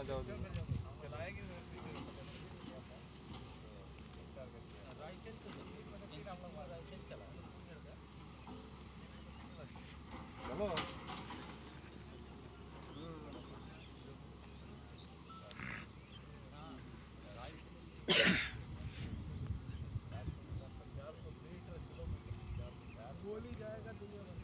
जाओ तुम। चलो बोल ही जाएगा दुनिया भर।